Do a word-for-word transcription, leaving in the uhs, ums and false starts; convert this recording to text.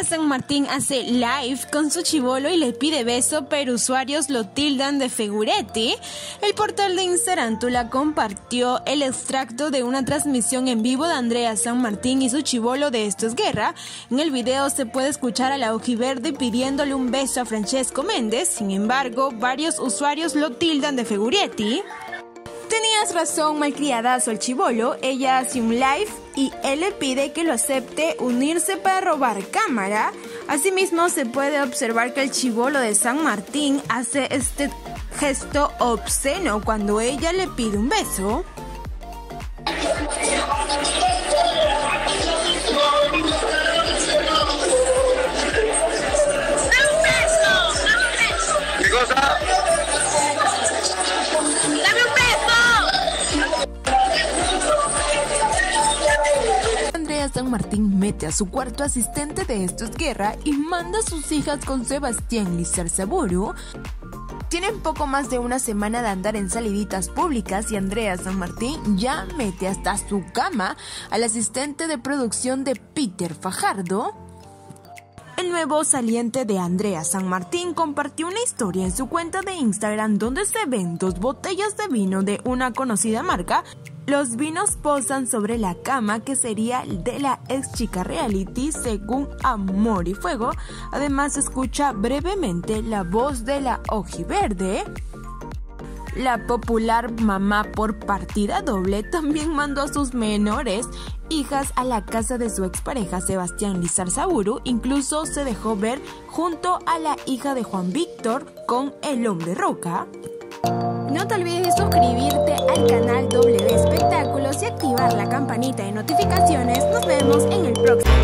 San Martín hace live con su chibolo y le pide beso, pero usuarios lo tildan de Figuretti. El portal de Instarántula compartió el extracto de una transmisión en vivo de Andrea San Martín y su chibolo de Esto es Guerra. En el video se puede escuchar a la ojiverde pidiéndole un beso a Francesco Méndez. Sin embargo, varios usuarios lo tildan de Figuretti. Tenías razón, malcriadazo el chibolo. Ella hace un live y él le pide que lo acepte unirse para robar cámara. Asimismo, se puede observar que el chibolo de San Martín hace este gesto obsceno cuando ella le pide un beso. ¿Qué cosa? Andrea San Martín mete a su cuarto asistente de Esto es Guerra y manda a sus hijas con Sebastián Lizarzaburu. Tienen poco más de una semana de andar en saliditas públicas y Andrea San Martín ya mete hasta su cama al asistente de producción de Peter Fajardo. El nuevo saliente de Andrea San Martín compartió una historia en su cuenta de Instagram donde se ven dos botellas de vino de una conocida marca. Los vinos posan sobre la cama que sería de la ex chica reality según Amor y Fuego. Además se escucha brevemente la voz de la ojiverde. La popular mamá por partida doble también mandó a sus menores hijas a la casa de su expareja Sebastián Lizarzaburu. Incluso se dejó ver junto a la hija de Juan Víctor con el hombre roca. No te olvides de suscribirte al canal W Espectáculos y activar la campanita de notificaciones. Nos vemos en el próximo.